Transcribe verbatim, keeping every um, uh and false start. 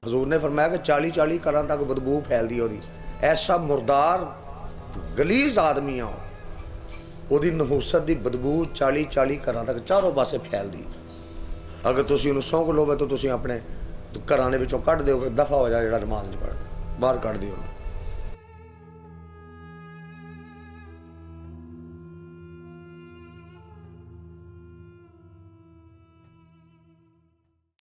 हजूर ने फरमाया कि चाली चाली घर तक बदबू फैलती है। ऐसा मुरदार गलीज आदमी आ, वो नहूसत की बदबू चाली चाली घर तक चारों पासे फैलती। अगर तुम उन्होंने सौंक लोगे तो तुम अपने घर के कढ़ दो, दफा हो जाए, जो नमाज नहीं पढ़ता बाहर कढ़ दियो।